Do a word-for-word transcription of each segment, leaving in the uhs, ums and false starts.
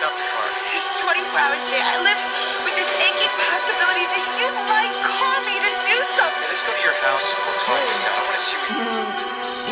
Just twenty-four hours a day, I live with this aching possibility that you might call me to do something. Let's go to your house and we'll talk this out. I want to see what you do.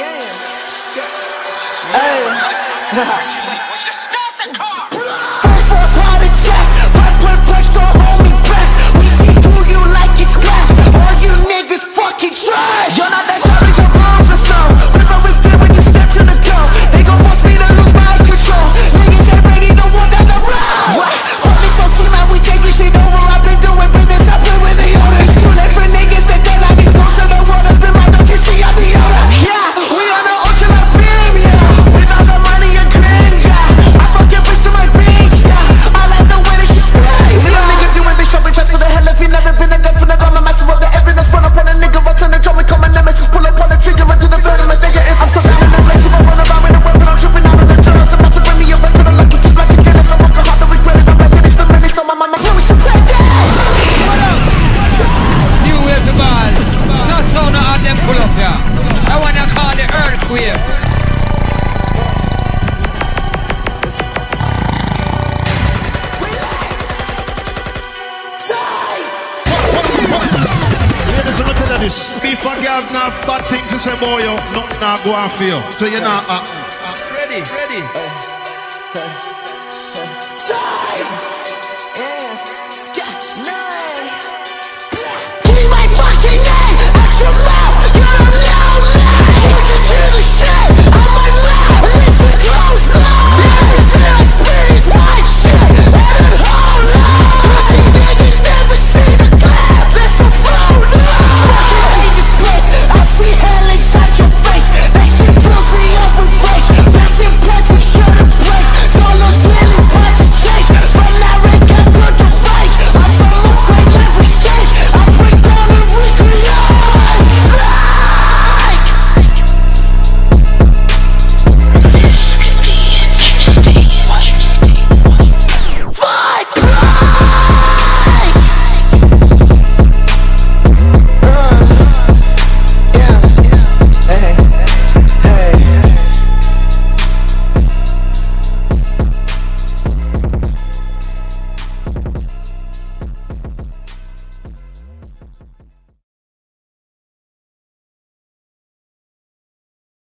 Yeah. Hey. I want you to stop the car! Full force heart attack. Five point punch, don't hold me back. We see through you like it's glass. All you niggas fucking trash. You're not that savage, you're wrong for snow. River with fear when you step to the door. They gon' force me to lose my control. Niggas ain't ready to walk down the road. What? Fuck me so soon, like we taking shit over. I've been doing business, I've been with the owners. It's too late for niggas that dead like these ghosts of the world. Has been my don't you see I'm the owner. Yeah, we on the ultra like beam, yeah. With all the money and grin, yeah. I fuck your bitch to my beats, yeah. I like the way that she stays, yeah. Niggas doing bitch shopping just for the hell. If you never been a definite, I'm a master of the evidence. Run up on a nigga, I turn the drum and call my nemesis. Pull up on the trigger and do the venomous nigga. If I'm surrounded and flexible, run around with a weapon. I'm tripping out of the drugs. I'm about to bring me a record. I'm lucky just like a Dennis. I'm working hard to regret it. I'm like Dennis the menace. So my mama feel we should play this. New wave the ball. No sound of them pull up here. I wanna call the earthquake. Ladies, I'm telling you this. If a girl have bad things to say about you, nothing now go and feel. So you're not acting. Ready, ready.